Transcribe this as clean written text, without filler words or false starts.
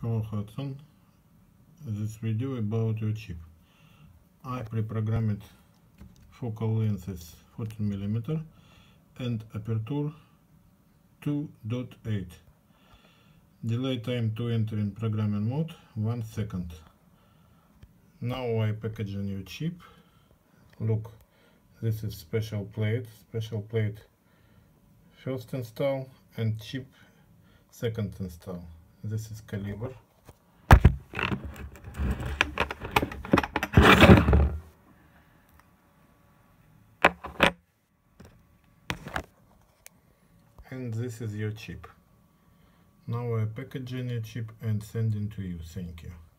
Hello Hudson, this video about your chip. I pre-programmed focal length is 14mm and aperture 2.8. Delay time to enter in programming mode 1 second. Now I package a new chip. Look, this is special plate first install and chip second install. This is caliber. And this is your chip. Now I package a new chip and sending to you. Thank you.